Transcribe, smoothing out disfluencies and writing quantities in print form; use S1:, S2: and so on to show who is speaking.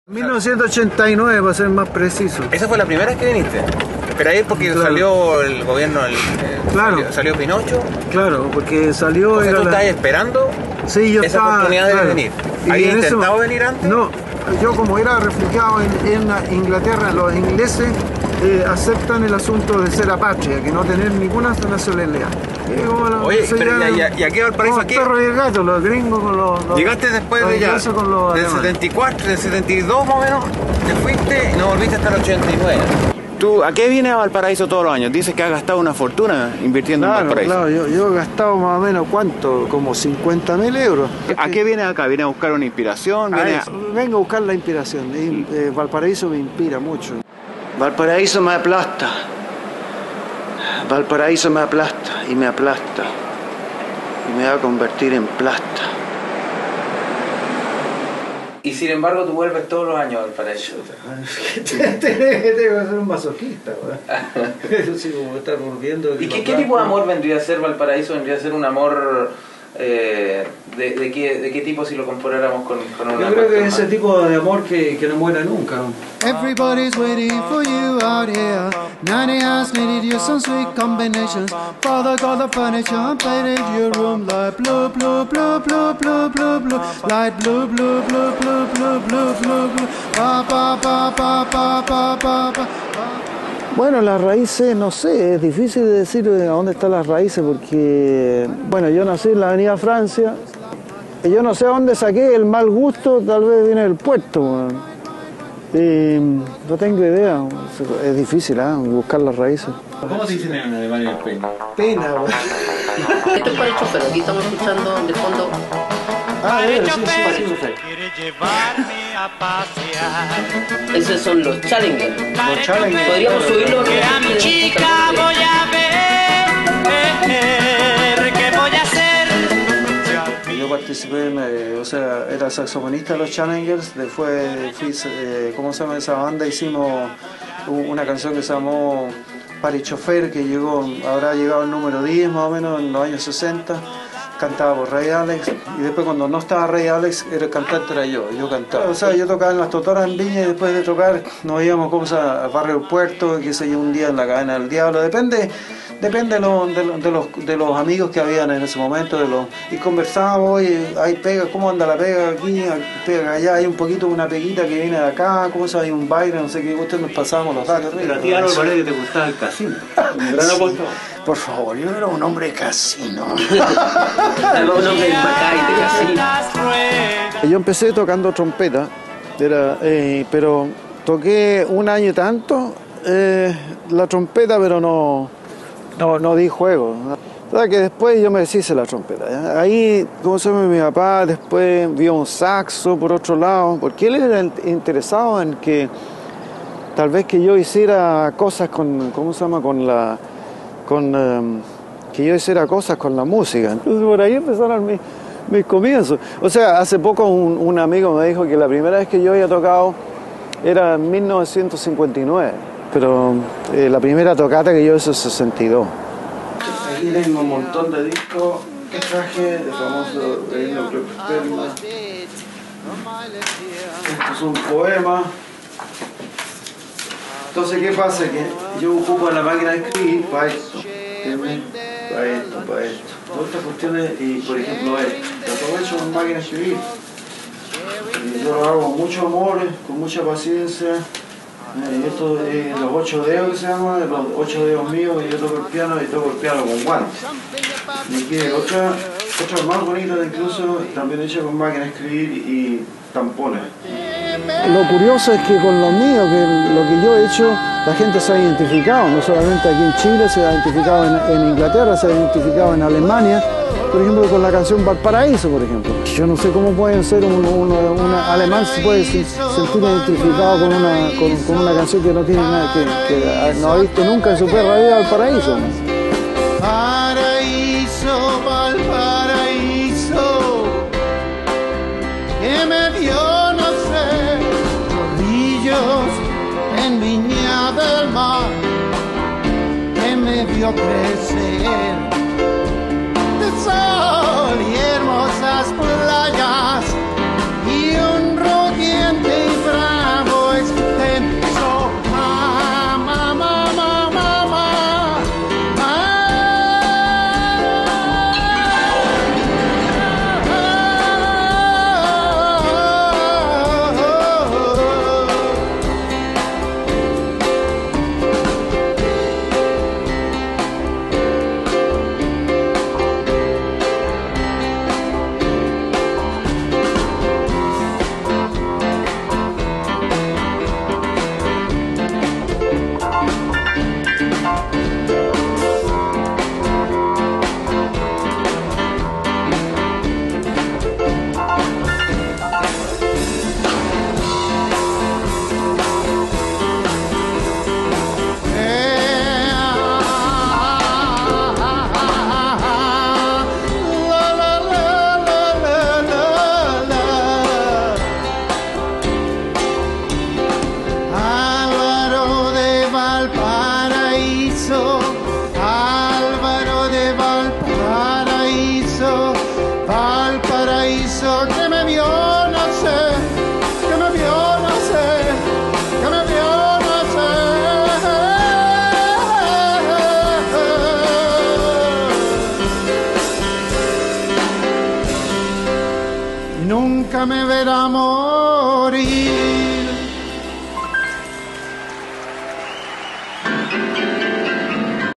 S1: 1989, para ser más preciso.
S2: ¿Esa fue la primera vez que viniste? Pero ahí porque claro, salió el gobierno,
S1: claro,
S2: salió Pinocho.
S1: Claro, porque salió...
S2: O sea, ¿tú estás esperando
S1: yo
S2: esa
S1: estaba,
S2: oportunidad de venir? ¿Habías intentado venir antes?
S1: No, yo como era refugiado en Inglaterra, los ingleses aceptan el asunto de ser apatria, que no tener ninguna nacionalidad.
S2: Oye, pero ¿y a qué Valparaíso aquí?
S1: Los perros y el gato, los gringos con los...
S2: Llegaste después de ya, del 74, del 72 más o menos, te fuiste y no volviste hasta el 89. ¿Tú a qué vienes a Valparaíso todos los años? Dices que has gastado una fortuna invirtiendo en Valparaíso.
S1: Claro, yo he gastado más o menos, ¿cuánto? Como 50.000 euros.
S2: ¿A qué vienes acá? ¿Vienes a buscar una inspiración?
S1: Vengo a buscar la inspiración. Valparaíso me inspira mucho. Valparaíso me aplasta. Valparaíso me aplasta y me aplasta. Y me va a convertir en plasta.
S2: Y sin embargo tú vuelves todos los años al Valparaíso.
S1: Tengo que ser un masoquista, eso sí, como estar volviendo.
S2: ¿Y qué tipo de amor vendría a ser Valparaíso? ¿Vendría a ser un amor de qué tipo si lo comparáramos con una...
S1: Yo creo que ese tipo de amor que no muera nunca.
S3: Everybody's waiting for you out here. Nanny has needed you some sweet combinations. Father got the furniture and painted your room like blue, blue, blue, blue, blue, blue, blue, light blue, blue, blue, blue, blue, blue, blue, blue, pa pa pa pa pa pa pa pa.
S1: Bueno, las raíces, no sé, es difícil de decir a dónde están las raíces porque, bueno, yo nací en la Avenida Francia y yo no sé a dónde saqué el mal gusto, tal vez viene del puerto. No tengo idea, es difícil buscar las raíces.
S2: ¿Cómo se dicen en alemán el pena?
S1: Pena, güey.
S4: Esto es para el chofer, aquí estamos escuchando de fondo.
S3: Quiere llevarme a pasear.
S4: Esos son los Challengers.
S1: Los Challengers.
S4: Podríamos subirlo
S3: Que a mi chica voy a ver. ¿Qué voy a hacer?
S1: Yo participé, era saxofonista de los Challengers, después fui, ¿cómo se llama esa banda? Hicimos una canción que se llamó Para el Chofer, que habrá llegado al número 10 más o menos en los años 60. Cantaba por Ray Alex y después cuando no estaba Ray Alex el cantante era yo cantaba. O sea, yo tocaba en las Totoras en Viña y después de tocar nos íbamos al barrio del Puerto, qué sé yo, un día en la Cadena del Diablo, depende de los amigos que habían en ese momento, y conversábamos, oye, hay pega, ¿cómo anda la pega aquí? Pega allá, hay un poquito, una peguita que viene de acá, ¿cómo se hay un baile? No sé qué, ustedes nos pasábamos los datos.
S2: Pero a ti, Álvaro, parece que te gustaba el casino. Un gran apostador.
S1: Por favor, yo era un hombre de casino. Yo empecé tocando trompeta, pero toqué un año y tanto la trompeta, pero no di juego. O sea que después yo me deshice la trompeta, ¿ya? Ahí, como se llama mi papá, después vio un saxo por otro lado, porque él era interesado en que tal vez que yo hiciera cosas que yo hiciera cosas con la música. Entonces por ahí empezaron mis comienzos. O sea, hace poco un amigo me dijo que la primera vez que yo había tocado era en 1959, pero la primera tocata que yo hice es 62. Aquí tengo un montón de discos que traje, el famoso Esperma. Esto es un poema. Entonces, ¿qué pasa? Que yo ocupo la máquina de escribir para esto. Para esto. Todas estas cuestiones, y por ejemplo esto, todo hecho con máquina de escribir. Y yo lo hago con mucho amor, con mucha paciencia. Esto es los 8 dedos que se llama, los 8 dedos míos, y yo toco el piano con guantes. Y aquí hay otra más bonita incluso, también hecha con máquina de escribir y tampones. Lo curioso es que con lo mío, lo que yo he hecho, la gente se ha identificado, no solamente aquí en Chile, se ha identificado en Inglaterra, se ha identificado en Alemania, por ejemplo con la canción Valparaíso, por ejemplo. Yo no sé cómo pueden ser un alemán se puede sentir identificado con una canción que no tiene nada, que no ha visto nunca en su perra vida Valparaíso.
S3: Paraíso, Valparaíso, que me vio nacer, rodillos en Viña del Mar, que me vio crecer, de sol y hermosas playas y un rugiente y y nunca me verá morir.